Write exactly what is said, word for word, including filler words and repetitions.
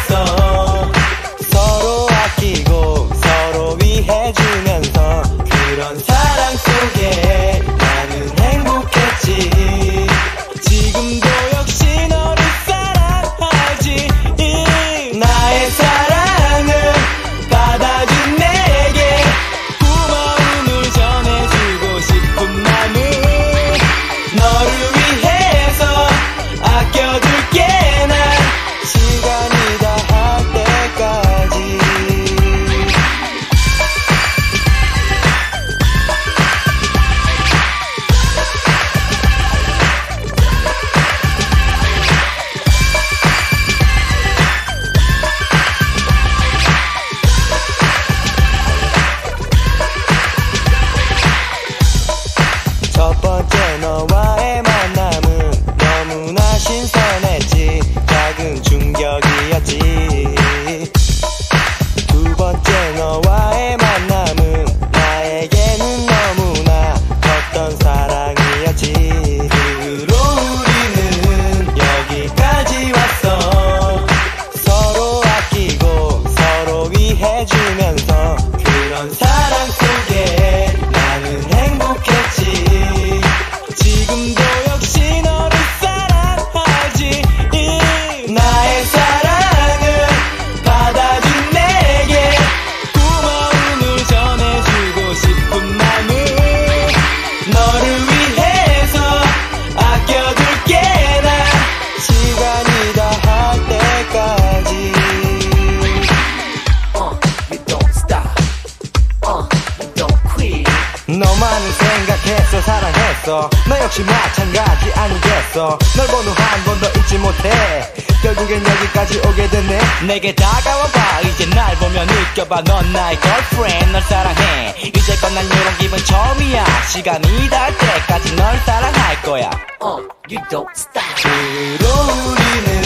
왔어. 서로 아끼고 서로 위해주면서 그런 사랑 속에 나는 행복했지. 지금도 역시 너를 사랑하지. 나의 사랑을 받아준 내게 고마움을 전해주고 싶은 맘을 너를 위해서 아껴둘게. 난 시간이 다 할 때까지. 첫 번째 너와의 만남은 너무나 신선했지. 작은 충격이었지. 두 번째 너와의 만남은 나에게는 너무나 컸던 사랑이었지. 그 후로 우리는 여기까지 왔어. 서로 아끼고 서로 위해주면서 그런 사랑 속에 나는 행복했지. 지금도 역시 너를 사랑하지. 나의 사랑을 받아준 내게 고마움을 전해주고 싶은 맘을 너를 위해서 아껴둘게. 난 시간이 다 할 때까지. Uh, you don't stop. Uh, you don't quit. 너만을 생각했어. 사랑했어. 너 역시 마찬가지 아니겠어. 널 본 후 한 번도 잊지 못해. 결국엔 여기까지 오게 됐네. 내게 다가와봐. 이제 날 보면 느껴봐. 넌 나의 girlfriend. 널 사랑해. 이제껏 난 이런 기분 처음이야. 시간이 닿을 때까지 널 사랑할 거야. Uh, you don't stop. 그 후로 우리는